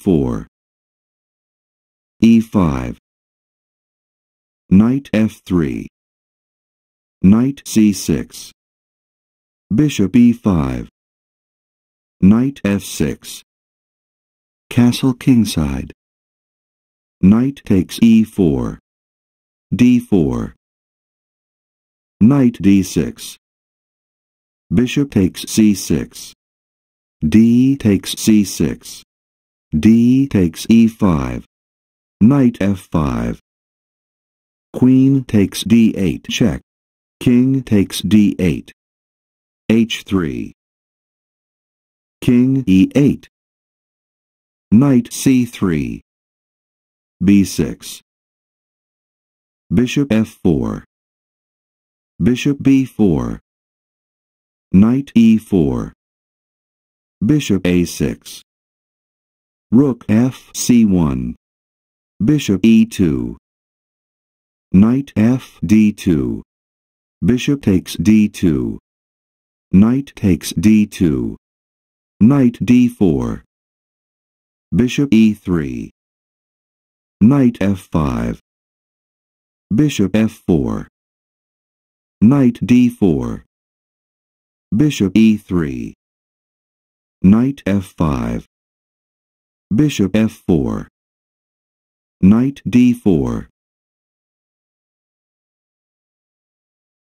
e4, e5, knight f3, knight c6, bishop e5, knight f6, castle kingside, knight takes e4, d4, knight d6, bishop takes c6, d takes c6, d takes e5, knight f5, queen takes d8 check, king takes d8, h3, king e8, knight c3, b6, bishop f4, bishop b4, knight e4, bishop a6, rook f c1, bishop e2, knight f d2, bishop takes d2, knight takes d2, knight d4, bishop e3, knight f5, bishop f4, knight d4, bishop e3, knight f5, bishop f4, knight d4,